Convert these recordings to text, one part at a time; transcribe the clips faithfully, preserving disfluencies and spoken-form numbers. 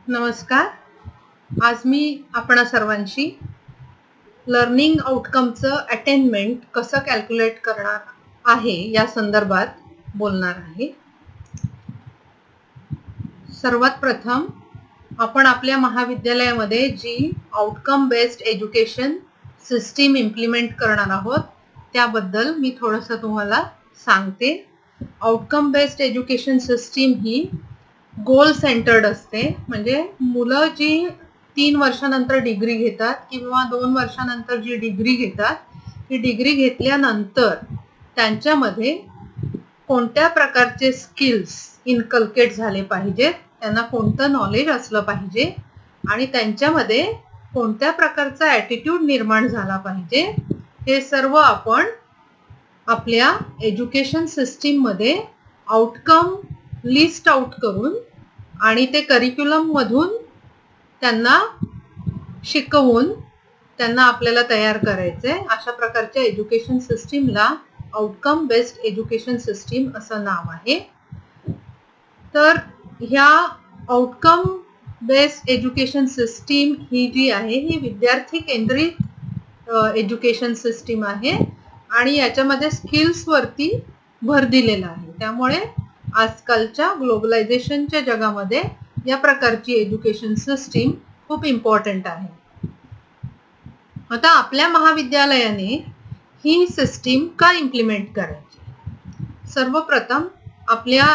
नमस्कार. आज मी आपणा सर्वांशी लर्निंग आउटकमचं अटेनमेंट कसं कॅल्क्युलेट करणार आहे या संदर्भात बोलणार आहे. सर्वात प्रथम आपण आपल्या महाविद्यालयामध्ये जी outcome based education system implement करणार आहोत त्याबद्दल मी थोडंसं तुम्हाला सांगते. आउटकम बेस्ड एज्युकेशन सिस्टीम ही गोल सेंटर्ड असते, म्हणजे मुलं जी तीन वर्षानंतर डिग्री घेतात किंवा दोन वर्षानंतर जी डिग्री घेतात ती डिग्री घेतल्यानंतर त्यांच्यामध्ये कोणत्या प्रकारचे स्किल्स इनकल्केट झाले पाहिजेत, त्यांना कोणतं नॉलेज असलं पाहिजे आणि त्यांच्यामध्ये कोणत्या प्रकारचा ॲटिट्यूड निर्माण झाला पाहिजे, हे सर्व आपण आपल्या एज्युकेशन सिस्टीममध्ये आउटकम लिस्ट आउट करून आणि ते करिक्युलम मधून त्यांना शिकवून त्यांना आपल्याला तयार करायचे. अशा प्रकारच्या एज्युकेशन सिस्टीमला आउटकम बेस्ड एज्युकेशन सिस्टीम असं नाव आहे. तर ह्या आउटकम बेस्ड एज्युकेशन सिस्टीम ही जी आहे ही विद्यार्थी केंद्रित एज्युकेशन सिस्टीम आहे आणि याच्यामध्ये स्किल्स वरती भर दिलेला आहे. त्यामुळे आजकालच्या ग्लोबलायझेशनच्या जगामध्ये या प्रकारची एज्युकेशन सिस्टीम खूप इम्पॉर्टंट आहे. आता आपल्या महाविद्यालयाने ही सिस्टीम का इम्प्लिमेंट करायची? सर्वप्रथम आपल्या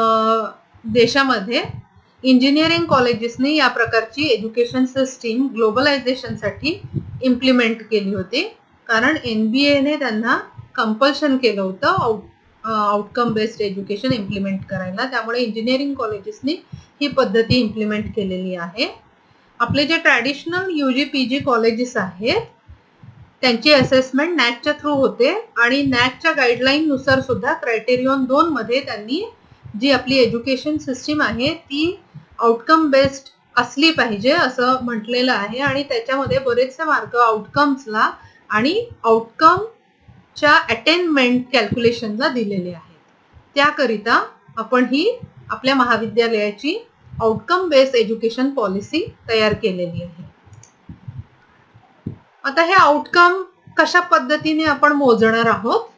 देशामध्ये इंजिनिअरिंग कॉलेजेसने या प्रकारची एज्युकेशन सिस्टीम ग्लोबलायझेशनसाठी इम्प्लिमेंट केली होती, कारण एन बी एने त्यांना कंपल्शन केलं होतं आउटकम बेस्ड एज्युकेशन इम्प्लिमेंट करायला. त्यामुळे इंजिनिअरिंग कॉलेजेसनी ही पद्धती इम्प्लिमेंट केलेली आहे. आपले जे traditional U G P G colleges आहेत त्यांची असेसमेंट नॅकच्या थ्रू होते आणि नॅकच्या गाईडलाईन नुसार सुद्धा क्रायटेरियन दोन मध्ये त्यांनी जी आपली एज्युकेशन सिस्टीम आहे ती आउटकम बेस्ड असली पाहिजे असं म्हटलेलं आहे आणि त्याच्यामध्ये बरेचसे मार्क आउटकम्सला आणि आउटकम च्या अटेनमेंट कॅल्क्युलेशनला दिलेले आहेत. त्याकरिता आपण ही आपल्या महाविद्यालयाची आउटकम बेस्ड एज्युकेशन पॉलिसी तयार केलेली आहे. आता हे आउटकम कशा पद्धतीने आपण मोजणार आहोत?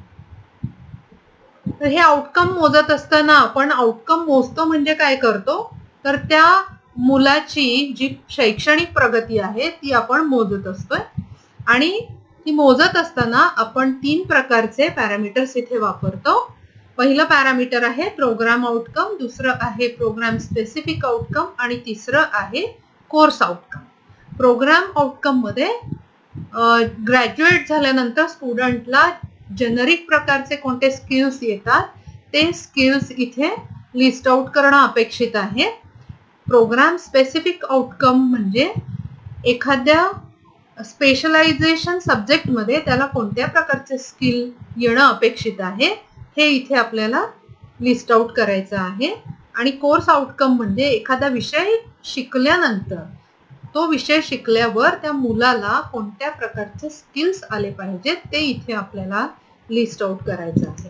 तर हे आउटकम मोजत असताना आपण आउटकम मोजतो म्हणजे काय करतो, तर त्या मुलाची जी शैक्षणिक प्रगती आहे ती आपण मोजत असतोय आणि ती मोजत असताना आपण तीन प्रकारचे पॅरामीटर्स इथे वापरतो. पहिलं पॅरामीटर आहे प्रोग्राम आउटकम, दुसरं आहे प्रोग्राम स्पेसिफिक आउटकम आणि तिसरं आहे कोर्स आउटकम. प्रोग्राम आउटकम मध्ये ग्रॅज्युएट झाल्यानंतर स्टुडंटला जेनरिक प्रकारचे कोणते स्किल्स येतात ते स्किल्स इथे लिस्ट आउट करणं अपेक्षित आहे. प्रोग्राम स्पेसिफिक आउटकम म्हणजे एखाद्या स्पेशलायझेशन सब्जेक्ट मध्ये त्याला कोणत्या प्रकारचे स्किल येणं अपेक्षित आहे हे इथे आपल्याला लिस्ट आउट करायचं आहे. आणि कोर्स आउटकम म्हणजे एखादा विषय शिकल्यानंतर तो विषय शिकल्यावर त्या मुलाला कोणत्या प्रकारचे स्किल्स आले पाहिजेत ते इथे आपल्याला लिस्ट आउट करायचं आहे.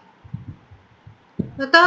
आता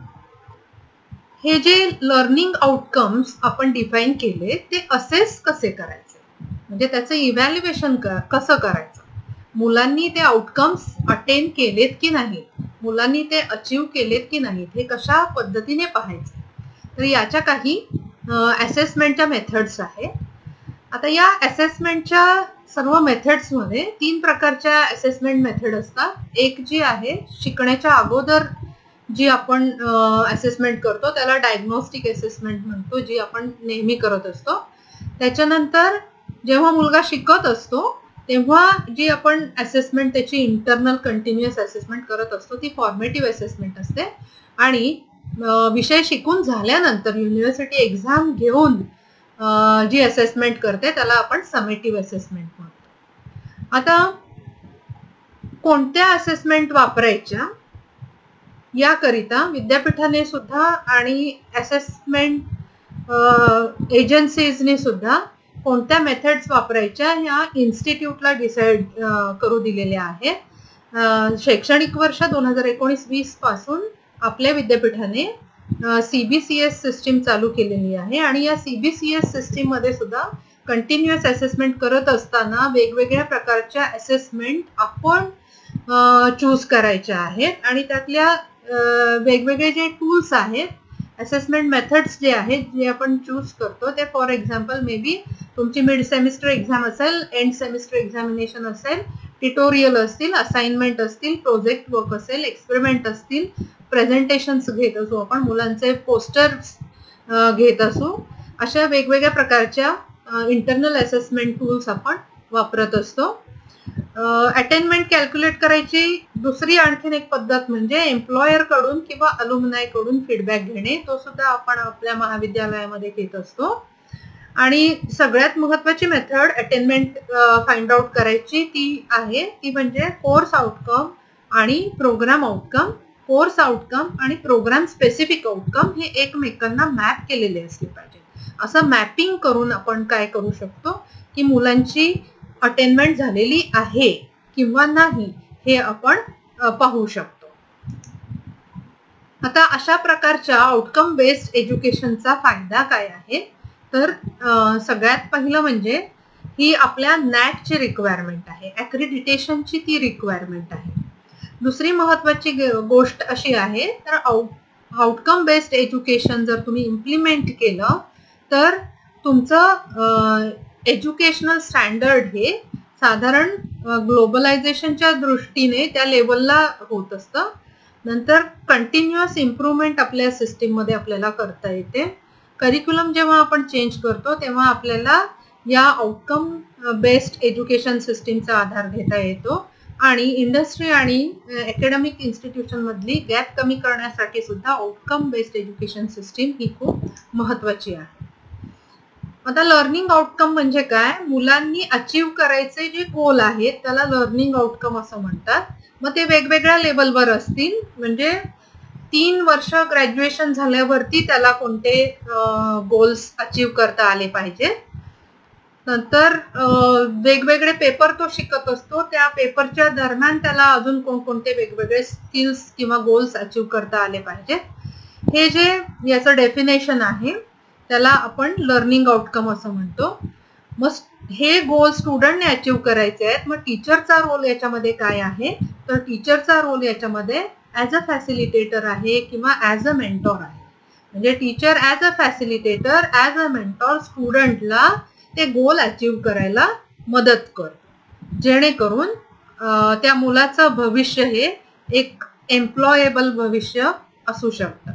हे जे लर्निंग आउटकम्स आपण डिफाईन केले ते असेस कसे करायचे, म्हणजे त्याचं इव्हॅल्युएशन कसं करायचं, मुलांनी ते आउटकम्स अटेन केलेत की नाहीत, मुलांनी ते अचीव केलेत की नाहीत, हे कशा पद्धतीने पाहायचं. तर याच्या काही असेसमेंटच्या मेथड्स आहेत. आता या असेसमेंटच्या सर्व मेथड्स मध्ये तीन प्रकारच्या असेसमेंट मेथड असतात. एक जी आहे शिकण्याच्या अगोदर जी आपण असेसमेंट करतो त्याला डायग्नोस्टिक असेसमेंट म्हणतो, जी आपण नेहमी करत असतो. त्याच्यानंतर जेव्हा मुलगा शिकत असतो तेव्हा जी आपण असेसमेंट त्याची इंटरनल कंटिन्युअस असेसमेंट करत असतो ती फॉर्मेटिव्ह असेसमेंट असते. आणि विषय शिकून झाल्यानंतर युनिव्हर्सिटी एक्झाम घेऊन जी असेसमेंट करते त्याला आपण समेटिव्ह असेसमेंट म्हणतो. आता कोणत्या असेसमेंट वापरायच्या याकरिता विद्यापीठाने सुद्धा आणि असेसमेंट एजन्सीजने सुद्धा कोणत्या मेथड्स वापरायच्या ह्या इन्स्टिट्यूटला डिसाइड करू दिलेल्या आहेत. शैक्षणिक वर्ष दोन हजार एकोणीस वीस पासून आपल्या विद्यापीठाने सीबीसीएस सिस्टीम चालू केलेली आहे आणि या सीबीसीएस सिस्टीम मध्ये सुद्धा कंटिन्युअस असेसमेंट करत असताना वेगवेगळ्या प्रकारच्या असेसमेंट आपण चूज करायच्या आहेत आणि त्यातल्या वेगवेगळे जे टूल्स आहेत असेसमेंट मेथड्स जे आहेत जे आपण चूज करतो ते फॉर एक्झाम्पल मे बी तुमची मिड सेमिस्टर एक्झाम असेल, एंड सेमिस्टर एक्झामिनेशन असेल, ट्युटोरियल असतील, असाइनमेंट असतील, प्रोजेक्ट वर्क असेल, एक्सपेरिमेंट असतील, प्रेझेंटेशन्स घेत असू आपण, मुलांचे पोस्टर्स घेत असू, अशा वेगवेगळ्या प्रकारच्या इंटरनल असेसमेंट टूल्स आपण वापरत असतो. अटेनमेंट कॅल्क्युलेट करायची दुसरी आणखीन एक पद्धत म्हणजे एम्प्लॉयर कडून किंवा अलुमनाय कडून फीडबॅक घेणे. तो सुद्धा आपण आपल्या महाविद्यालयामध्ये घेत असतो. आणि सगळ्यात महत्वाची मेथड अटेनमेंट फाइंड आउट करायची ती आहे ती म्हणजे कोर्स आउटकम आणि प्रोग्राम आउटकम. कोर्स आउटकम आणि प्रोग्राम स्पेसिफिक आउटकम हे एकमेकांना मॅप केलेले असले पाहिजे. असं मॅपिंग करून आपण काय करू शकतो की मुलांची अटेनमेंट झालेली आहे किंवा नाही हे आपण पाहू शकतो. आता अशा प्रकारच्या आउटकम बेस्ड एज्युकेशनचा फायदा काय आहे तर सगळ्यात पहिलं म्हणजे ही आपल्या नॅकची रिक्वायरमेंट आहे, ॲक्रिडिटेशनची ती रिक्वायरमेंट आहे. दुसरी महत्वाची गोष्ट अशी आहे तर आउटकम बेस्ड एज्युकेशन जर तुम्ही इम्प्लिमेंट केलं तर तुमचं एज्युकेशनल स्टँडर्ड हे साधारण ग्लोबलायझेशनच्या दृष्टीने त्या लेवलला होत असतं. नंतर कंटिन्युअस इम्प्रूव्हमेंट आपल्या सिस्टीममध्ये आपल्याला करता येते. करिक्युलम जेव्हा आपण चेंज करतो तेव्हा आपल्याला या आउटकम बेस्ड एज्युकेशन सिस्टीमचा आधार घेता येतो आणि इंडस्ट्री आणि अकॅडमिक इन्स्टिट्यूशन मधली गॅप कमी करण्यासाठी सुद्धा आउटकम बेस्ड एज्युकेशन सिस्टीम ही खूप महत्वाची आहे. आता लर्निंग आउटकम म्हणजे काय, मुलांनी अचीव करायचे जे गोल आहेत त्याला लर्निंग आउटकम असं म्हणतात. मग ते वेगवेगळ्या लेवलवर असतील म्हणजे तीन वर्ष ग्रॅज्युएशन झाल्यावरती त्याला कोणते गोल्स अचीव करता आले पाहिजे. नंतर वेगवेगळे पेपर तो शिकत असतो, त्या पेपरच्या दरम्यान त्याला अजून कोणकोणते वेगवेगळे स्किल्स किंवा गोल्स अचीव करता आले पाहिजे. हे जे याचं डेफिनेशन आहे त्याला आपण लर्निंग आउटकम असं म्हणतो. मग हे गोल स्टुडंटने अचीव करायचे आहेत. मग टीचरचा रोल याच्यामध्ये काय आहे तर टीचरचा रोल याच्यामध्ये ॲज अ फॅसिलिटेटर आहे किंवा ॲज अ मेंटॉर आहे. म्हणजे teacher as a facilitator as a mentor स्टुडंटला ते गोल अचीव करायला मदत करतो जेणेकरून त्या मुलाचं भविष्य हे एक एम्प्लॉयेबल भविष्य असू शकतं.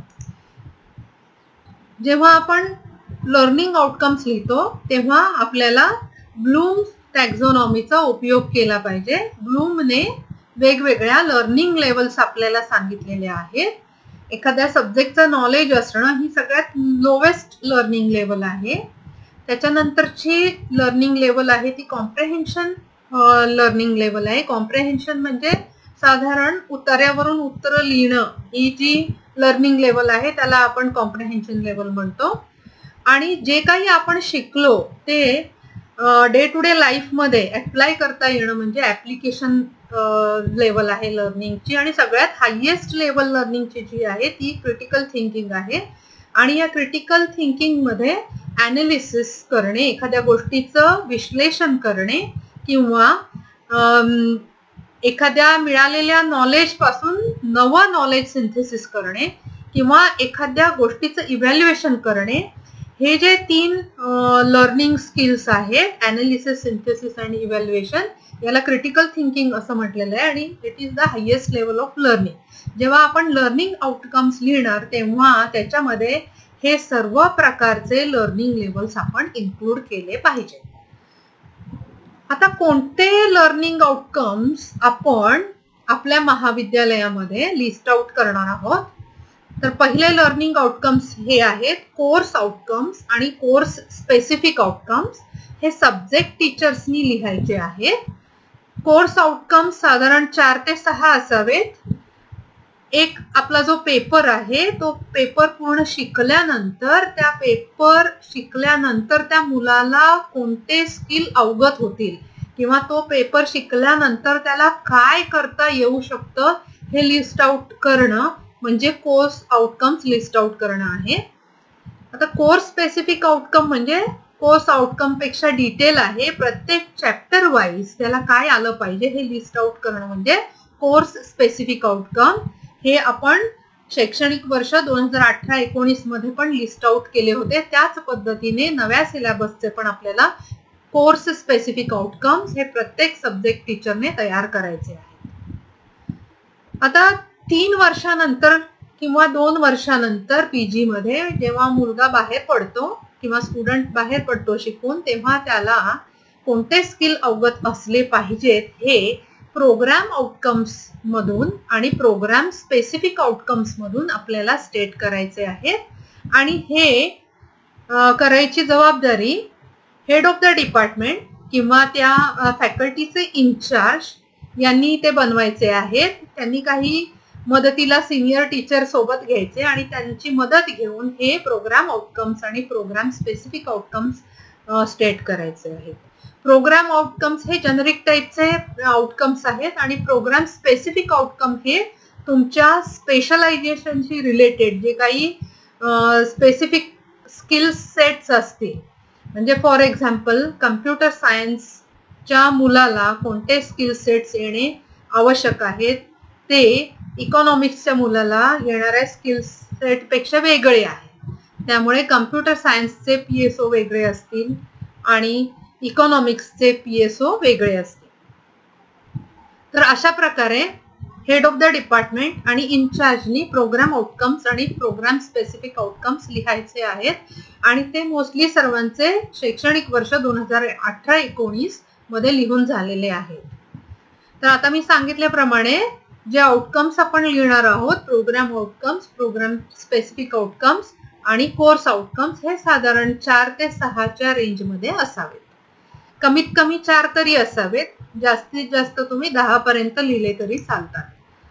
जेव्हा आपण लर्निंग आउटकम्स लिहितो तेव्हा आपल्याला ब्लूम टॅक्झॉनॉमीचा उपयोग केला पाहिजे. ब्लूमने वेगवेगळ्या लर्निंग लेवल्स आपल्याला सांगितलेले आहेत. एखाद्या सब्जेक्टचं नॉलेज असणं ही सगळ्यात लोवेस्ट लर्निंग लेवल आहे. त्याच्यानंतरची लर्निंग लेवल आहे ती कॉम्प्रेहेन्शन लर्निंग लेवल आहे. कॉम्प्रेहेन्शन म्हणजे साधारण उत्तरावरून उत्तर लिहिणं ही जी लर्निंग लेवल आहे त्याला आपण कॉम्प्रेहेन्शन लेवल म्हणतो. आणि जे काही आपण शिकलो ते डे टू डे लाईफमध्ये अप्लाय करता येणं म्हणजे ऍप्लिकेशन लेवल आहे लर्निंगची. आणि सगळ्यात हायेस्ट लेवल लर्निंगची जी आहे ती क्रिटिकल थिंकिंग आहे. आणि या क्रिटिकल थिंकिंग मध्ये ॲनालिसिस करणे, एखाद्या गोष्टीचं विश्लेषण करणे किंवा एखाद्या मिळालेल्या नॉलेज पासून नवं नॉलेज सिंथेसिस करणे किंवा एखाद्या गोष्टीचं इव्हॅल्युएशन करणे, हे जे तीन लर्निंग स्किल्स आहेत ॲनालिसिस, सिंथेसिस आणि इव्हॅल्युएशन, याला क्रिटिकल थिंकिंग असं म्हटलेलं आहे आणि it is the highest level of learning. जेव्हा आपण लर्निंग आउटकम्स लिहिणार तेव्हा त्याच्यामध्ये हे सर्व प्रकारचे लर्निंग लेवल्स आपण इन्क्लूड केले पाहिजे. आता कोणते लर्निंग आउटकम्स आपण आपल्या महाविद्यालयामध्ये लिस्ट आउट करणार आहोत तर पहिले लर्निंग आउटकम्स हे आहेत कोर्स आउटकम्स आणि कोर्स स्पेसिफिक आउटकम्स. हे सब्जेक्ट टीचर्सनी लिहायचे आहेत. कोर्स आउटकम्स साधारण चार ते सहा असावेत. एक आपला जो पेपर आहे तो पेपर पूर्ण शिकल्यानंतर त्या पेपर शिकल्यानंतर त्या मुलाला कोणते स्किल अवगत होतील किंवा तो पेपर शिकल्यानंतर त्याला काय करता येऊ शकतं हे लिस्ट आउट करणं म्हणजे कोर्स आउटकम्स लिस्ट आउट करणं आहे. आता कोर्स स्पेसिफिक आउटकम म्हणजे कोर्स आउटकम पेक्षा डिटेल आहे. प्रत्येक चॅप्टर वाईज त्याला काय आलं पाहिजे हे लिस्ट आउट करणं म्हणजे कोर्स स्पेसिफिक आउटकम. हे आपण शैक्षणिक वर्ष दोन हजार अठरा एकोणीस मध्ये पण लिस्ट आउट केले होते. त्याच पद्धतीने नव्या सिलेबसचे पण आपल्याला कोर्स स्पेसिफिक आउटकम्स हे प्रत्येक सब्जेक्ट टीचरने तयार करायचे आहेत. आता तीन वर्षानंतर किंवा दोन वर्षानंतर पीजी मध्ये जेव्हा मुलगा बाहेर पडतो किंवा स्टुडंट बाहेर पडतो शिकून, तेव्हा त्याला कोणते स्किल अवगत असले पाहिजेत हे प्रोग्राम आउटकम्स मधून आणि प्रोग्राम स्पेसिफिक आउटकम्स मधून आपल्याला स्टेट करायचे आहेत. आणि हे करायची जबाबदारी हेड ऑफ द डिपार्टमेंट किंवा त्या फॅकल्टीचे इन्चार्ज यांनी ते बनवायचे आहेत. त्यांनी काही मदतीला सिनियर टीचर सोबत घ्यायचे आणि त्यांची मदत घेऊन हे प्रोग्राम आउटकम्स आणि प्रोग्राम स्पेसिफिक आउटकम्स स्टेट करायचे आहेत. प्रोग्राम आउटकम्स हे जेनरिक टाईपचे आउटकम्स आहेत आणि प्रोग्राम स्पेसिफिक आउटकम हे तुमच्या स्पेशलायझेशनशी रिलेटेड जे काही स्पेसिफिक स्किल सेट्स असतील, म्हणजे फॉर एक्झाम्पल कम्प्युटर सायन्सच्या मुलाला कोणते स्किल सेट्स येणे आवश्यक आहेत ते इकॉनॉमिक्सच्या मुलाला येणाऱ्या स्किल सेट पेक्षा वेगळे आहे. त्यामुळे कम्प्युटर सायन्सचे पीएसओ वेगळे असतील आणि इकॉनॉमिक्सचे पीएसओ वेगळे असतील. तर अशा प्रकारे हेड ऑफ द डिपार्टमेंट आणि इन्चार्जनी प्रोग्राम आउटकम्स आणि प्रोग्राम स्पेसिफिक आउटकम्स लिहायचे आहेत आणि ते मोस्टली सर्वांचे शैक्षणिक वर्ष दोन हजार अठरा एकोणीस मध्ये लिहून झालेले आहेत. तर आता मी सांगितल्याप्रमाणे जे आउटकम्स आपण लिहिणार आहोत, programme outcomes, programme specific outcomes आणि कोर्स आउटकम्स हे साधारण चार ते सहाच्या रेंजमध्ये असावेत. कमीत कमी चार तरी असावेत, जास्तीत जास्त तुम्ही दहा पर्यंत लिहिले तरी चालतात.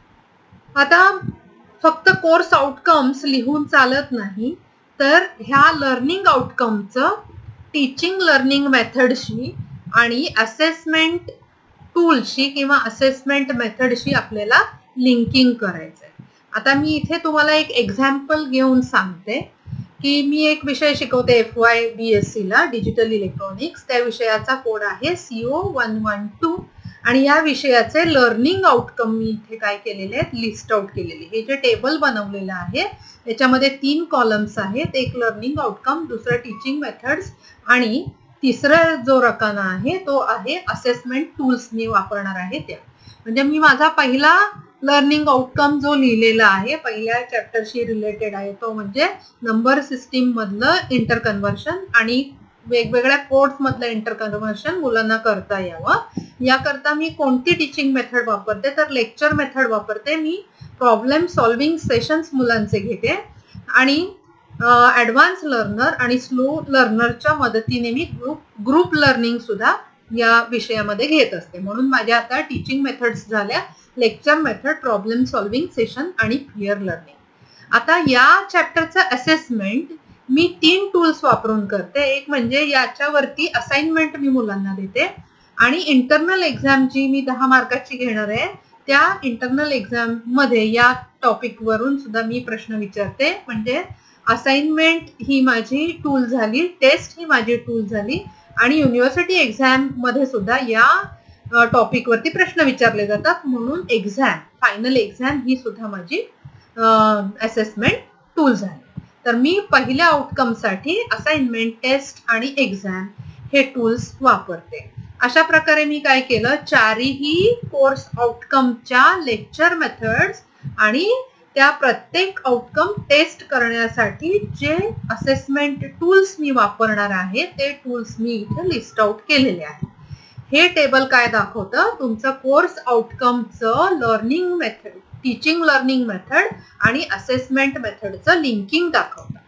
आता फक्त कोर्स आउटकम्स लिहून चालत नाही, तर ह्या लर्निंग आउटकमचं टीचिंग लर्निंग मेथडशी आणि असेसमेंट टूलशी किंवा असेसमेंट मेथडशी आपल्याला लिंकिंग करायचंय. आता मी इथे तुम्हाला एक एक्झाम्पल घेऊन सांगते की मी एक विषय शिकवते F Y B S C ला, डिजिटल इलेक्ट्रॉनिक्स. त्या विषयाचा कोड आहे सीओ वन वन टू आणि या विषयाचे लर्निंग आउटकम मी इथे काय केलेले आहेत, लिस्ट आउट केलेले. हे जे टेबल बनवलेलं आहे त्याच्यामध्ये तीन कॉलम्स आहेत, एक लर्निंग आउटकम, दुसरं टीचिंग मेथड्स आणि तिसरा जो रकाना आहे तो आहे असेसमेंट टूल्स मी वापरणार आहे त्या. म्हणजे मी माझा पहिला लर्निंग आउटकम जो लिहिलेला आहे पहिल्या चॅप्टरशी रिलेटेड आहे तो म्हणजे नंबर सिस्टीम मधलं इंटर कन्व्हर्शन आणि वेगवेगळ्या कोड्स मधलं इंटर कन्व्हर्शन मुलांना करता यावं याकरता मी कोणती टीचिंग मेथड वापरते, तर लेक्चर मेथड वापरते. मी प्रॉब्लेम सॉल्विंग सेशन्स मुलांचे घेते आणि ऍडव्हान्स लर्नर आणि स्लो लर्नरच्या मदतीने मी ग्रुप ग्रुप लर्निंग सुद्धा या विषयामध्ये घेत असते. म्हणून माझ्या आता टीचिंग मेथड्स झाल्या lecture method, problem solving session आणि पियर लर्निंग. आता या चॅप्टरचं असेसमेंट मी तीन टूल्स वापरून करते. एक म्हणजे याच्यावरती असाइनमेंट मी मुलांना देते आणि इंटरनल एक्झाम जी मी दहा मार्काची घेणार आहे त्या इंटरनल एक्झाम मध्ये या टॉपिक वरून सुद्धा मी प्रश्न विचारते. म्हणजे असाइनमेंट ही माझी टूल झाली, टेस्ट ही माझी टूल झाली आणि युनिव्हर्सिटी एक्झाम मध्ये सुद्धा या टॉपिक वरती प्रश्न विचारले जातात. म्हणून एक्झाम, फायनल एक्झाम ही सुद्धा माझी असेसमेंट टूल झाली. तर मी पहिल्या आउटकम साठी असाइनमेंट, टेस्ट आणि एक्झाम हे टूल्स वापरते. अशा प्रकारे मी काय केलं, चारही कोर्स आउटकमच्या लेक्चर मेथड्स आणि त्या प्रत्येक आउटकम टेस्ट करण्यासाठी जे असेसमेंट टूल्स मी वापरणार आहे ते टूल्स मी इथे लिस्ट आउट केलेले आहेत. हे टेबल काय दाखवतं, तुमचं कोर्स आउटकमचं learning method, teaching learning method आणि असेसमेंट मेथडचं लिंकिंग दाखवतं.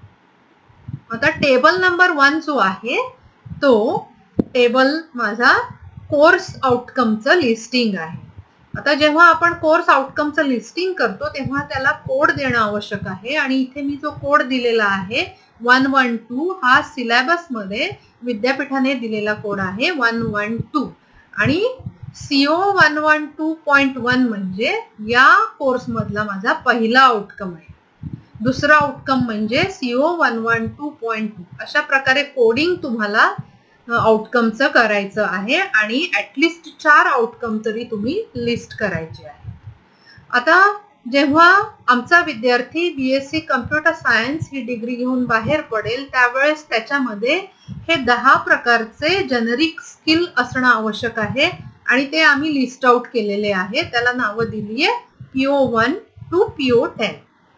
आता टेबल नंबर वन जो आहे तो टेबल माझा कोर्स आउटकमचं लिस्टिंग आहे. आता जेव्हा आपण कोर्स आउटकमचं लिस्टिंग करतो तेव्हा त्याला कोड देणं आवश्यक आहे आणि इथे मी जो कोड दिलेला आहे वन वन टू हा सिलेबस मध्ये विद्यापीठाने दिलेला कोड आहे वन वन टू आणि CO one one to point one म्हणजे या कोर्स मधला माझा पहिला आउटकम आहे. दुसरा आउटकम म्हणजे CO one one to point two. अशा प्रकारे कोडिंग तुम्हाला आउटकमचं करायचं आहे आणि ऍटलिस्ट चार आउटकम तरी तुम्ही लिस्ट करायचे आहे. आता जेव्हा आमचा विद्यार्थी बीएससी कम्प्युटर सायन्स ही डिग्री घेऊन बाहेर पडेल त्यावेळेस त्याच्यामध्ये हे दहा प्रकारचे जेनेरिक स्किल असणं आवश्यक आहे आणि ते आम्ही लिस्ट आउट केलेले आहे. त्याला नावं दिली आहे PO one two PO ten.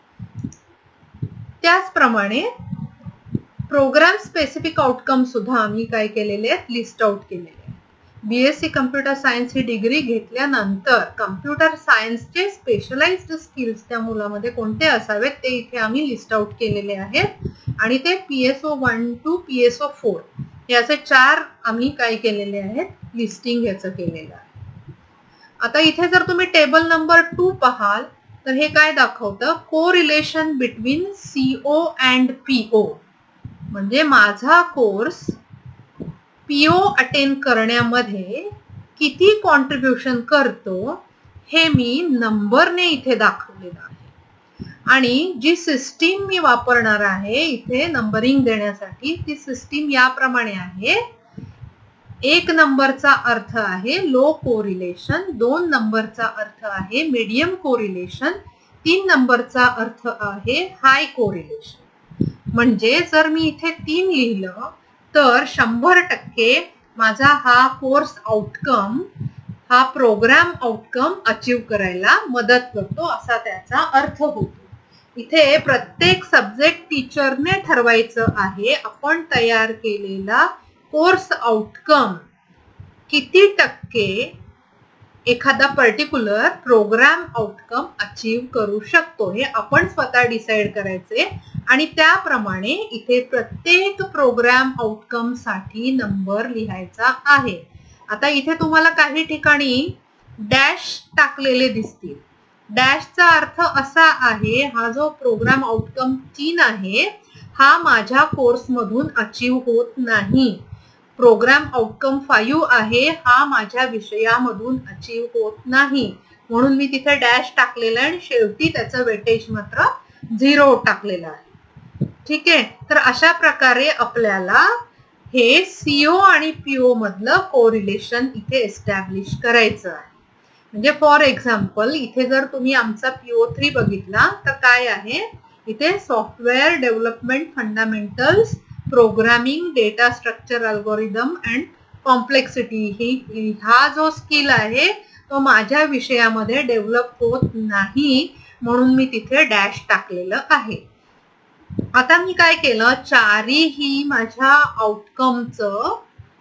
त्याचप्रमाणे प्रोग्राम स्पेसिफिक आउटकम सुद्धा आम्ही काय केलेले आहेत लिस्ट आउट केलेले. बीएससी कम्प्युटर सायन्स ही डिग्री घेतल्यानंतर कम्प्युटर सायन्सचे स्पेशलाइज्ड स्किल्स त्या मुलामध्ये कोणते असावेत ते इथे आम्ही लिस्ट आउट केलेले आहेत आणि ते PSO one two PSO four हे असे चार आम्ही काय केलेले आहेत लिस्टिंग याचं केलेलं आहे. आता इथे जर तुम्ही टेबल नंबर टू पाहाल तर हे काय दाखवतं correlation between CO and PO. म्हणजे माझा कोर्स पीओ अटेन करण्यामध्ये किती कॉन्ट्रीब्युशन करतो हे मी नंबरने इथे दाखवलेलं आहे. आणि जी सिस्टीम मी वापरणार आहे इथे नंबरिंग देण्यासाठी ती सिस्टीम याप्रमाणे आहे. एक नंबरचा अर्थ आहे लो कोरिलेशन, दोन नंबरचा अर्थ आहे मीडियम कोरिलेशन, तीन नंबरचा अर्थ आहे हाय कोरिलेशन. म्हणजे जर मी इथे तीन लिहिलं तर शंभर टक्के माझा हा कोर्स आउटकम हा प्रोग्राम आउटकम अचीव करायला मदत करतो असा त्याचा अर्थ होतो. इथे प्रत्येक सब्जेक्ट टीचरने ठरवायचं आहे आपण तयार केलेला कोर्स आउटकम किती टक्के एखादा पर्टिक्युलर प्रोग्राम आउटकम अचीव करू शकतो हे आपण स्वतः डिसाइड करायचे आणि त्याप्रमाणे इथे प्रत्येक प्रोग्राम आउटकम साठी नंबर लिहायचा आहे. आता इथे तुम्हाला काही ठिकाणी डॅश टाकलेले दिसतील. डॅशचा अर्थ असा आहे हा जो प्रोग्राम आउटकम तीन आहे हा माझ्या कोर्स मधून अचीव होत नाही. प्रोग्राम आउटकम फाईव्ह आहे हा माझ्या विषयामधून अचीव होत नाही म्हणून मी तिथे डॅश टाकलेला आहे आणि शेवटी त्याचं वेटेज मात्र झिरो टाकलेलं आहे. ठीक आहे. तर अशा प्रकारे आपल्याला हे सीओ आणि पीओ मधलं कोरिलेशन इथे एस्टॅब्लिश करायचं आहे. म्हणजे फॉर एक्झाम्पल इथे जर तुम्ही आमचा पीओ थ्री बघितला तर काय आहे इथे software development fundamentals programming data structure algorithm and complexity ही हा जो स्किल आहे तो माझ्या विषयामध्ये डेव्हलप होत नाही म्हणून मी तिथे डॅश टाकलेलं आहे. आता मी काय केलं चारीही माझ्या आउटकमचं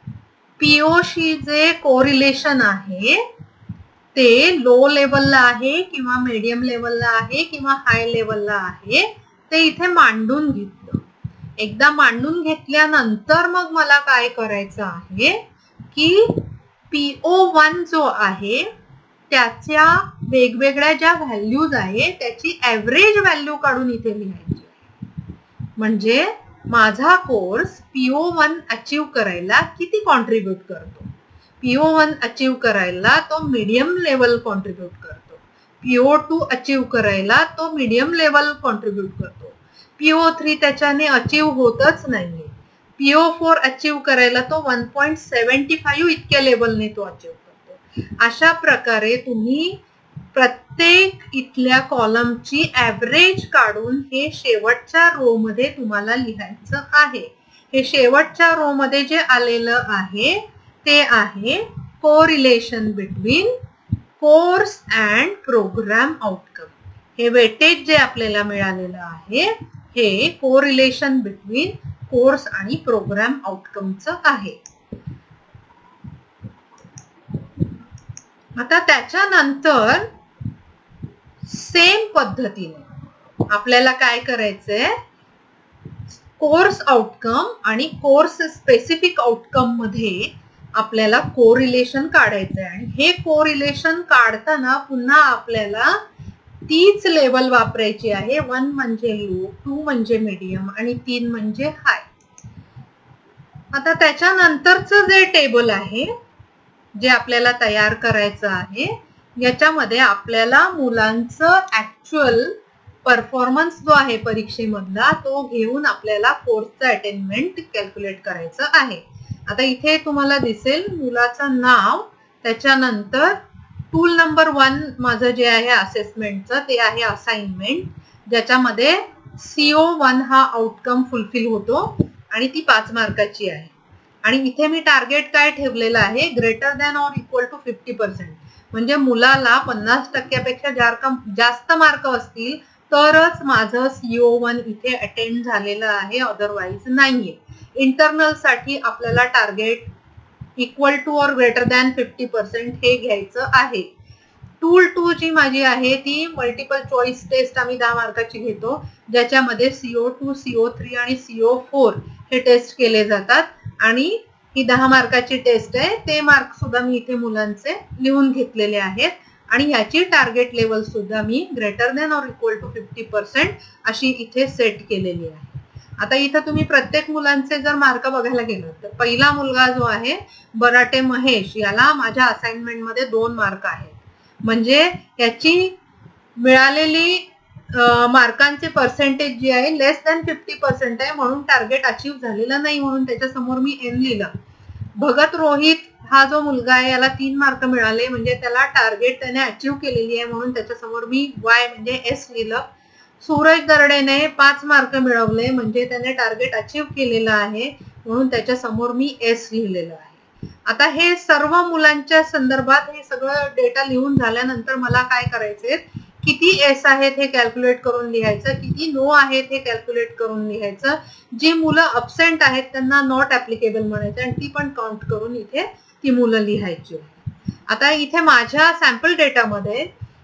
पीओशी जे कोरिलेशन आहे ते लो लेवलला आहे किंवा मीडियम लेवलला आहे किंवा हाय लेवलला आहे ते इथे मांडून घेतलं. एकदा मांडून घेतल्यानंतर मग मला काय करायचं आहे की पीओ वन जो आहे त्याच्या वेगवेगळ्या ज्या व्हॅल्यूज आहे त्याची ऍव्हरेज व्हॅल्यू काढून इथे लिहायची. म्हणजे माझा कोर्स पीओ वन अचीव करायला किती कॉन्ट्रीब्यूट करतो. पीओ वन अचीव करायला तो मीडियम लेवल कॉन्ट्रीब्यूट करतो. पीओ टू अचीव करायला तो मीडियम लेवल कॉन्ट्रीब्यूट करतो. पीओ थ्री त्याच्याने अचीव होतच नाहीये. पीओ फोर अचीव करायला तो वन पॉइंट सेव्हन्टी फाईव्ह इतक्या लेवलने तो अचीव करतो. अशा प्रकारे तुम्ही प्रत्येक इथल्या कॉलमची ऍव्हरेज काढून हे शेवटच्या रो मध्ये तुम्हाला लिहायचं आहे. हे शेवटच्या रो मध्ये जे आलेलं आहे ते आहे correlation between course and program outcome. हे वेटेज जे आपल्याला मिळालेलं आहे हे कोरिलेशन बिटवीन कोर्स आणि प्रोग्राम आउटकमचं आहे. आता त्याच्यानंतर सेम पद्धतीने आपल्याला काय करायचंय कोर्स आउटकम आणि कोर्स स्पेसिफिक आउटकम मध्ये आपल्याला कोरिलेशन काढायचंय आणि हे कोरिलेशन काढताना पुन्हा आपल्याला तीच लेवल वापरायची आहे. वन म्हणजे लो, टू म्हणजे मीडियम आणि तीन म्हणजे हाय. आता त्याच्यानंतरचं जे टेबल आहे जे आपल्याला तयार करायचं आहे याच्यामध्ये आपल्याला मुलांचं ऍक्च्युअल परफॉर्मन्स जो आहे परीक्षेमधला तो घेऊन आपल्याला कोर्सचं अटेनमेंट कॅल्क्युलेट करायचं आहे. आता इथे तुम्हाला दिसेल मुलाचं नाव, त्याच्यानंतर टूल नंबर वन माझं जे आहे असेसमेंटचं ते आहे असाइनमेंट, ज्याच्यामध्ये सीओ वन हा आउटकम फुलफिल होतो आणि ती पाच मार्काची आहे. आणि इथे मी टार्गेट काय ठेवलेलं आहे, greater than or equal to fifty percent, म्हणजे मुलाला पन्नास टक्क्यापेक्षा जास्त मार्क असतील तरच माझं सीओ वन इथे अटेंड झालेलं आहे, अदरवाईज नाहीये. इंटरनल साठी आपल्याला टार्गेट इक्वल टू और ग्रेटर दॅन फिफ्टी पर्सेंट हे घ्यायचं आहे. टूल टू जी माझी आहे ती मल्टिपल चॉईस टेस्ट आम्ही दहा मार्काची घेतो, ज्याच्यामध्ये सीओ टू सीओ थ्री आणि सीओ फोर हे टेस्ट केले जातात आणि ही दहा मार्काची टेस्ट आहे. ते मार्क सुद्धा मी इथे मुलांचे लिहून घेतलेले आहेत आणि याची टार्गेट लेवल सुद्धा मी greater than or equal to fifty percent अशी इथे सेट केलेली आहे. आता इथं तुम्ही प्रत्येक मुलांचे जर मार्क बघायला गेलो तर पहिला मुलगा जो आहे बराटे महेश, याला माझ्या असाइनमेंट मध्ये दोन मार्क आहेत, म्हणजे याची मिळालेली मार्कांचे पर्सेंटेज जी आहे लेस दॅन फिफ्टी पर्सेंट आहे, म्हणून टार्गेट अचीव झालेलं नाही, म्हणून त्याच्या समोर मी एन लिहिलं. भगत रोहित हा जो मुलगा आहे याला तीन मार्क मिळाले, म्हणजे त्याला टार्गेट त्याने अचीव केलेली आहे, म्हणून त्याच्या समोर मी वाय म्हणजे एस लिहिलं. सूरज दर्डेने पाच मार्क मिळवले, म्हणजे त्याने टार्गेट अचीव केलेलं आहे, म्हणून त्याच्या समोर मी एस लिहिलेलं आहे. आता हे सर्व मुलांच्या संदर्भात हे सगळं डेटा लिहून झाल्यानंतर मला काय करायचंय, किती एस आहेत हे कॅल्क्युलेट करून लिहायचं, किती नो आहेत हे कॅल्क्युलेट करून लिहायचं. जी मुलं अब्सेंट आहेत त्यांना नॉट ऍप्लिकेबल म्हणायचं आणि ती पण काउंट करून इथे ती मुलं लिहायची. आता इथे माझ्या सॅम्पल डेटामध्ये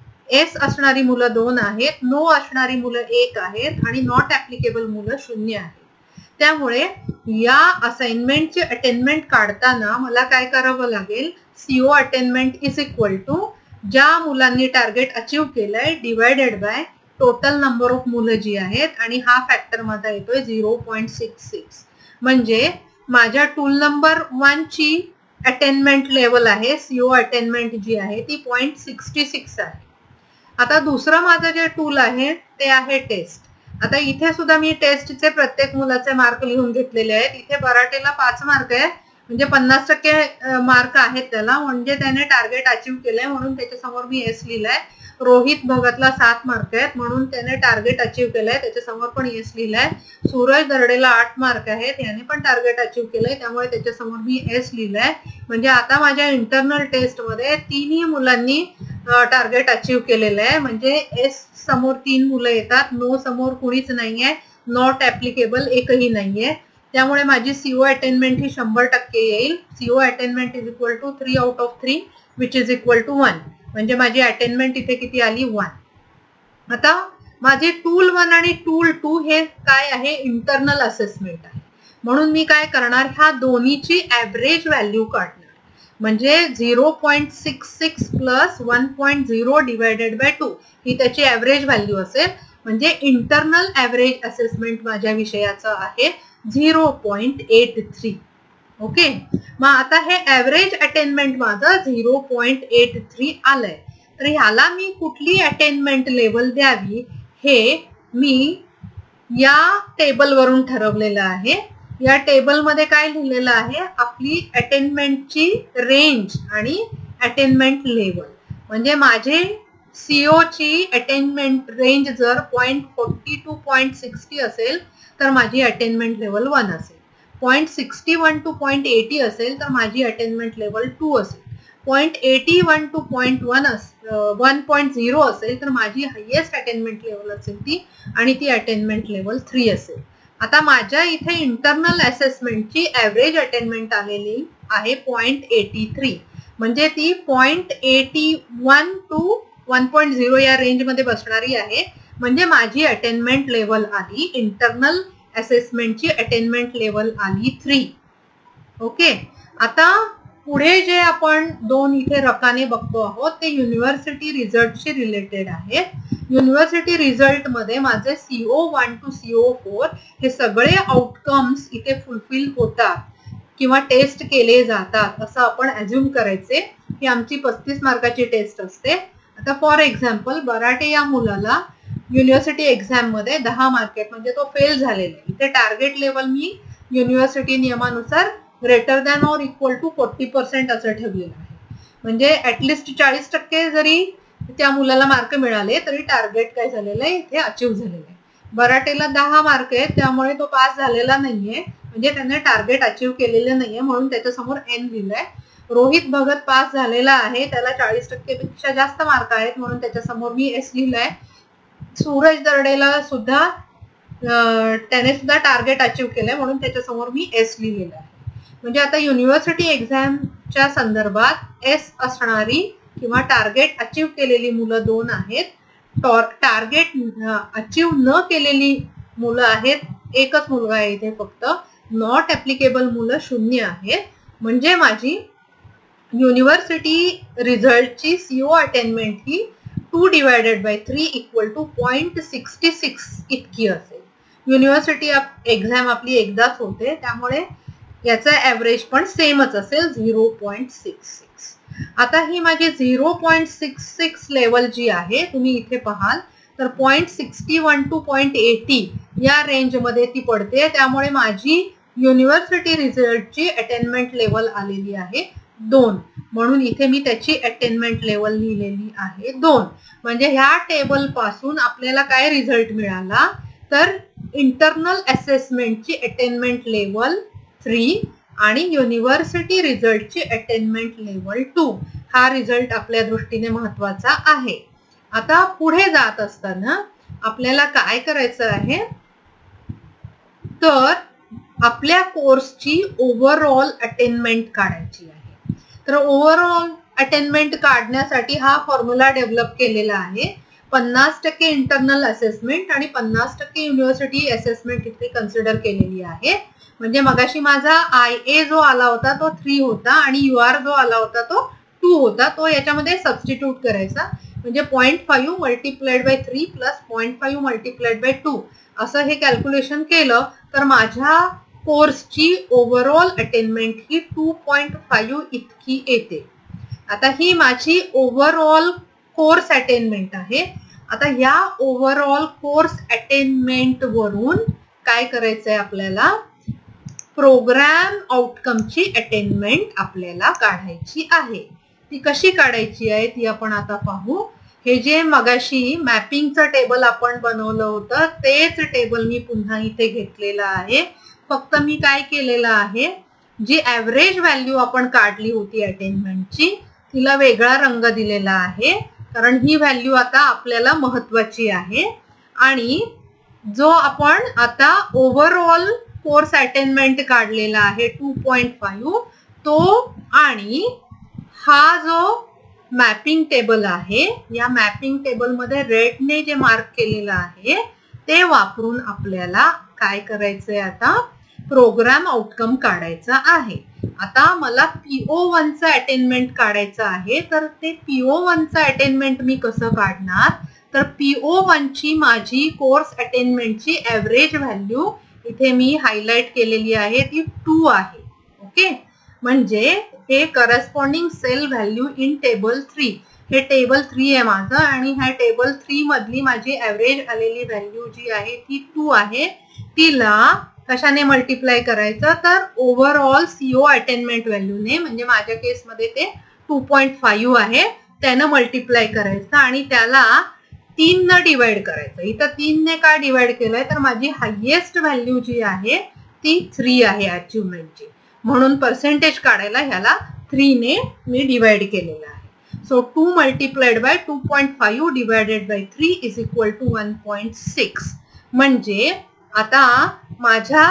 एस असणारी मुलं दोन आहेत, नो असणारी मुलं एक आहेत आणि नॉट ऍप्लिकेबल मुलं शून्य आहेत. त्यामुळे या असाइनमेंटचे अटेनमेंट काढताना मला काय करावं लागेल, CO attainment is equal to ज्या मुलांनी टार्गेट अचीव केलंय divided by total number of मुलं जी आहेत आणि हा फॅक्टर माझा येतोय झिरो पॉईंट सिक्स सिक्स, म्हणजे माझ्या टूल नंबर वन ची अटेनमेंट लेवल आहे, सीओ अटेनमेंट जी आहे ती पॉईंट सिक्स्टी सिक्स आहे. आता दुसरं माझं जे टूल आहे ते आहे टेस्ट. आता इथे सुद्धा मी टेस्टचे प्रत्येक मुलाचे मार्क लिहून घेतलेले आहेत. इथे बराटेला पाच मार्क आहे, म्हणजे पन्नास टक्के मार्क आहेत त्याला, म्हणजे त्याने टार्गेट अचीव केलंय, म्हणून त्याच्या समोर मी एस लिहिलाय. रोहित भगतला सात मार्क आहेत, म्हणून त्याने टार्गेट अचीव केलंय, त्याच्या समोर पण एस लिहिलाय. सूरज दर्डेला आठ मार्क आहेत, याने पण टार्गेट अचीव केलंय, त्यामुळे त्याच्या समोर मी एस लिहिलाय. म्हणजे आता माझ्या इंटरनल टेस्ट मध्ये तिन्ही मुलांनी टार्गेट अचीव केलेलं आहे, म्हणजे एस समोर तीन मुलं येतात, नो समोर कुणीच नाहीये, नॉट ऍप्लिकेबल एकही नाहीये. त्यामुळे माझी सीओ अटेनमेंट ही शंभर टक्के येईल. CO attainment is equal to three out of three which is equal to one, म्हणजे माझी अटेनमेंट इथे किती आली, वन. आता माझे टूल वन आणि टूल टू हे काय आहे, इंटरनल असेसमेंट आहे, म्हणून मी काय करणार, ह्या दोन्हीची ऍव्हरेज व्हॅल्यू काढणार, म्हणजे zero point six six plus one point zero divided by two ही त्याची ऍव्हरेज व्हॅल्यू असेल, म्हणजे इंटरनल ऍव्हरेज असेसमेंट माझ्या विषयाचं आहे zero point eight three. Okay, मग आता हे ऍव्हरेज अटेनमेंट माझं झिरो पॉईंट एट थ्री आलंय, तर ह्याला मी कुठली अटेनमेंट लेवल द्यावी हे मी या टेबलवरून ठरवलेलं आहे. या टेबलमध्ये काय लिहिलेलं आहे, आपली अटेनमेंटची रेंज आणि अटेनमेंट लेवल, म्हणजे माझे सीओ ची अटेनमेंट रेंज जर point forty to point sixty असेल तर माझी अटेनमेंट लेवल वन असेल, point sixty one to point eighty असेल तर माझी अटेनमेंट लेवल टू असेल, point eighty one to point one one point zero असेल तर माझी हायेस्ट अटेनमेंट लेवल असेल ती, आणि ती अटेनमेंट लेवल थ्री असेल. आता माझ्या इथे इंटरनल असेसमेंटची ऍव्हरेज अटेनमेंट आलेली आहे पॉईंट एटी थ्री, म्हणजे ती point eighty one to one point zero या रेंज मध्ये बसणारी आहे, म्हणजे माझी अटेनमेंट लेवल आली, इंटरनल असेसमेंटची अटेनमेंट लेवल आली थ्री. ओके, आता पुढे जे आपण दोन इथे रकाने बघतो आहोत ते युनिव्हर्सिटी रिझल्टशी रिलेटेड आहेत. युनिव्हर्सिटी रिझल्ट मध्ये माझे CO one two CO four हे सगळे आउटकम्स इथे फुलफिल होतात. किंवा टेस्ट केले जातात असं आपण अज्युम करायचे की आमची पस्तीस मार्काची टेस्ट असते. आता फॉर एक्झाम्पल बराटे या मुलाला युनिव्हर्सिटी एक्झाम मध्ये दहा मार्क आहेत म्हणजे तो फेल झालेला आहे. इथे टार्गेट लेवल मी युनिव्हर्सिटी नियमानुसार greater than or equal to forty percent असं ठेवलेलं आहे. म्हणजे ऍटलिस्ट चाळीस टक्के जरी त्या मुलाला मार्क मिळाले तरी टार्गेट काय झालेलं आहे इथे अचीव्ह झालेलं आहे. बराटेला दहा मार्क आहेत त्यामुळे तो पास झालेला नाहीये म्हणजे त्याने टार्गेट अचीव्ह केलेलं नाहीये म्हणून त्याच्यासमोर एन लिहिलंय. रोहित भगत पास झालेला आहे त्याला चाळीस टक्के पेक्षा जास्त मार्क आहेत म्हणून त्याच्यासमोर मी एस लिहिलंय. सूरज दर्डेला सुद्धा त्याने सुद्धा टार्गेट अचीव्ह केलंय म्हणून त्याच्यासमोर मी एस लिहिलेलं आहे. म्हणजे आता युनिव्हर्सिटी एक्झामच्या संदर्भात एस असणारी किंवा टार्गेट अचीव्ह केलेली मुलं दोन आहेत. टार्गेट अचीव्ह न केलेली मुलं आहेत एकच मुलगा आहे इथे फक्त. नॉट ऍप्लिकेबल मुलं शून्य आहेत. म्हणजे माझी युनिव्हर्सिटी रिझल्टची सीओ अटेनमेंट ही two divided by three equal to point sixty six इतकी असेल. युनिव्हर्सिटी एक्झाम आपली एकदाच होते त्यामुळे याचा ऍव्हरेज पण सेमच असेल झिरो पॉइंट सिक्स सिक्स. आता ही माझी zero point six six level जी आहे तुम्ही इथे पाहाल तर point sixty one to point eighty या रेंजमध्ये ती पडते. त्यामुळे माझी युनिव्हर्सिटी रिझल्टची अटेनमेंट लेवल आलेली आहे दोन. म्हणून इथे मी त्याची अटेनमेंट लेवल लिहिलेली आहे दोन. म्हणजे ह्या टेबल पासून आपल्याला काय रिझल्ट मिळाला तर इंटरनल असेसमेंटची अटेनमेंट लेवल थ्री आणि युनिव्हर्सिटी रिझल्टची अटेनमेंट लेवल टू हा रिझल्ट आपल्या दृष्टीने महत्वाचा आहे. आता पुढे जात असताना आपल्याला काय करायचं आहे तर आपल्या कोर्सची ओव्हरऑल अटेनमेंट काढायची आहे. तर ओव्हरऑल अटेनमेंट काढण्यासाठी हा फॉर्म्युला डेव्हलप केलेला आहे. पन्नास टक्के इंटरनल असेसमेंट आणि पन्नास टक्के युनिव्हर्सिटी असेसमेंट इथे कन्सिडर केलेली आहे. म्हणजे मगाशी माझा आय ए जो आला होता तो थ्री होता आणि यू आर जो आला होता तो टू होता. तो याच्यामध्ये सबस्टिट्यूट करायचा. म्हणजे point five multiplied by three plus point five multiplied by two असं हे कॅल्क्युलेशन केलं तर माझ्या कोर्सची ओव्हरऑल अटेनमेंट ही टू पॉइंट फाईव्ह इतकी येते. आता ही माझी ओव्हरऑल कोर्स अटेनमेंट आहे. आता या ओव्हरऑल कोर्स अटेनमेंट वरून काय करायचंय आपल्याला प्रोग्राम आउटकमची अटेनमेंट आपल्याला काढायची आहे. ती कशी काढायची आहे ती आपण आता पाहू. हे जे मगाशी मॅपिंगचं टेबल आपण बनवलं होतं तेच टेबल मी पुन्हा इथे घेतलेलं आहे. फक्त मी काय केलेलं आहे जी ऍव्हरेज व्हॅल्यू आपण काढली होती अटेनमेंटची तिला वेगळा रंग दिलेला आहे कारण ही व्हॅल्यू आता आपल्याला महत्वाची आहे. आणि जो आपण आता ओव्हरऑल कोर्स अटेनमेंट काढलेला आहे टू पॉइंट फाईव्ह तो आणि हा जो मॅपिंग टेबल आहे या मॅपिंग टेबल मध्ये रेडने जे मार्क केलेलं आहे ते वापरून आपल्याला काय करायचंय आता प्रोग्राम आउटकम काढायचा आहे. आता मला पीओ वन चं अटेनमेंट काढायचं आहे तर ते पीओ वन चं अटेनमेंट मी कसं काढणार तर पीओ वन ची माझी कोर्स अटेनमेंटची ऍव्हरेज व्हॅल्यू इथे मी हायलाइट केलेली आहे ती टू आहे. ओके म्हणजे हे corresponding cell value in table three हे टेबल थ्री आहे माझं आणि ह्या टेबल थ्री मधली माझी ऍव्हरेज आलेली व्हॅल्यू जी आहे ती टू आहे. तिला कशाने मल्टिप्लाय करायचं तर ओव्हरऑल सीओ अटेनमेंट व्हॅल्यूने म्हणजे माझ्या केसमध्ये ते टू पॉइंट फाईव्ह आहे त्यानं मल्टिप्लाय करायचं आणि त्याला तीन न डिवाइड करायचं. इथं तीन ने का डिवाइड केलंय तर माझी हायएस्ट व्हॅल्यू जी आहे ती थ्री आहे अचिव्हमेंटची म्हणून पर्सेंटेज काढायला ह्याला थ्री ने मी डिवाइड केलेलं आहे. So two multiplied by two point five divided by three is equal to one point six. म्हणजे आता माझ्या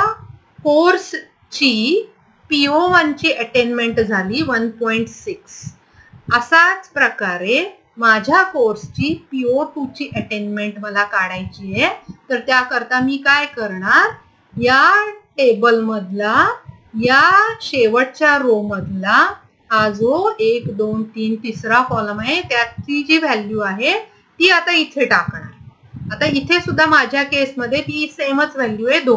कोर्सची पीओ वन ची अटेनमेंट झाली वन पॉइंट सिक्स. असाच प्रकारे माझ्या कोर्सची पीओ टू ची अटेनमेंट मला काढायची आहे तर त्याकरता मी काय करणार या टेबल मधला या शेवटच्या रो मधला हा जो एक दोन तीन तिसरा कॉलम आहे त्याची जी व्हॅल्यू आहे ती आता इथे टाकणार. आता इथे सुद्धा माझ्या केसमध्ये ती सेमच व्हॅल्यू आहे दोन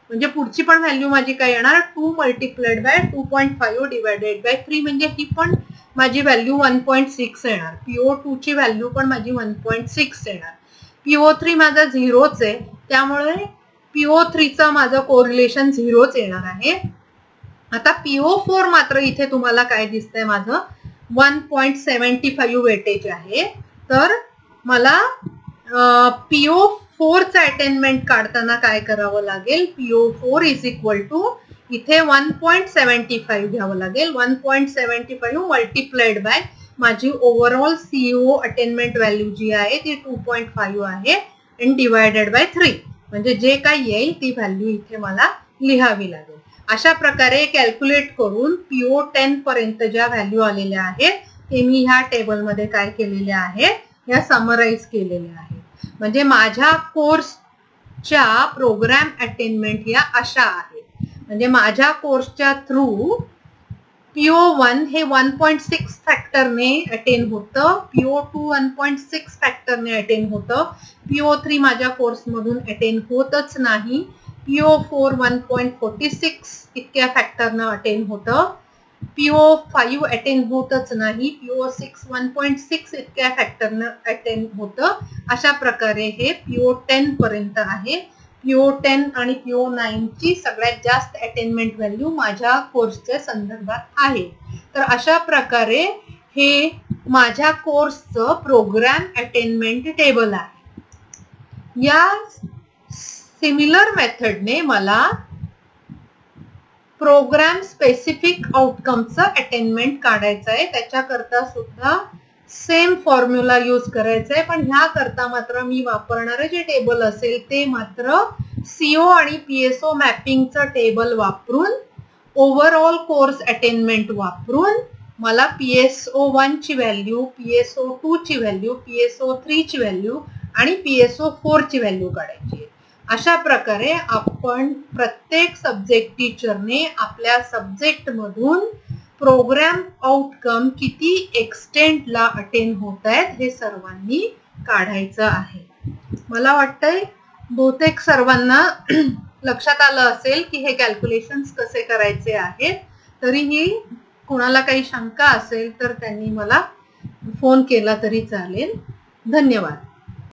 म्हणजे पुढची पण व्हॅल्यू माझी काय येणार, two multiplied by two point five divided by three, म्हणजे ही पण माझी व्हॅल्यू वन पॉईंट सिक्स येणार. पीओ टू ची व्हॅल्यू पण माझी वन पॉईंट सिक्स येणार. पीओ थ्री माझा झिरोच आहे, त्यामुळे पीओ थ्रीचं माझं कोरिलेशन झिरोच येणार आहे. आता पीओ फोर मात्र इथे तुम्हाला काय दिसतंय, माझं one point seventy five weightage आहे. तर मला पीओ फोर चा अटेनमेंट काढताना काय करावं लागेल, PO four is equal to इथे वन पॉईंट सेव्हन्टी फाईव्ह घ्यावं लागेल. One point seventy five multiplied by माझी ओव्हरऑल सीओ अटेनमेंट व्हॅल्यू जी आहे ती टू पॉईंट फाईव्ह आहे आणि डिवायडेड बाय थ्री, म्हणजे जे काय येईल ती व्हॅल्यू इथे मला लिहावी लागेल. अशा प्रकारे कॅल्क्युलेट करून पीओ टेन पर्यंत ज्या व्हॅल्यू आलेल्या आहेत ते मी ह्या टेबलमध्ये काय केलेले आहे, या समराइज केलेल्या आहे. म्हणजे माझ्या कोर्सच्या प्रोग्राम अटेनमेंट या अशा आहेत. म्हणजे माझ्या कोर्सच्या थ्रू पीओ वन हे वन पॉईंट सिक्स फॅक्टरने अटेन होतं, PO two one point six फॅक्टरने अटेन होतं, पीओ थ्री माझ्या कोर्समधून अटेन होतच नाही, PO four one point forty six इतक्या फॅक्टरनं अटेन होतं, पीओ फाईव्ह अटेन होतच नाही, PO six one point six इतक्या फॅक्टरनं अटेन होतं. अशा प्रकारे हे पीओ टेन पर्यंत आहे. पीओ टेन आणि पीओ नाईन ची सगळ्यात जास्त अटेनमेंट व्हॅल्यू माझ्या कोर्सच्या संदर्भात आहे. तर अशा प्रकारे हे माझ्या कोर्सचं प्रोग्राम अटेनमेंट टेबल आहे. या सिमिलर मेथडने मला प्रोग्राम स्पेसिफिक आउटकमचं अटेनमेंट काढायचं आहे. त्याच्याकरता सुद्धा सेम फॉर्म्युला यूज करायचा आहे, पण ह्या करता मात्र मी वापरणारे जे टेबल असेल ते मात्र सीओ आणि पीएसओ मॅपिंगचं टेबल वापरून, ओव्हरऑल कोर्स अटेनमेंट वापरून मला पीएसओ वन ची व्हॅल्यू, पीएसओ टू ची व्हॅल्यू, पीएसओ थ्री ची व्हॅल्यू आणि पीएसओ फोर ची व्हॅल्यू काढायची आहे. अशा प्रकारे आपण प्रत्येक सब्जेक्ट टीचरने आपल्या सब्जेक्ट मधून प्रोग्राम आउटकम किती एक्सटेंटला अटेन होत आहेत हे सर्वांनी काढायचं आहे. मला वाटतंय बहुतेक सर्वांना लक्षात आलं असेल की हे कॅल्क्युलेशन्स कसे करायचे आहेत. तरीही कोणाला काही शंका असेल तर त्यांनी मला फोन केला तरी चालेल. धन्यवाद.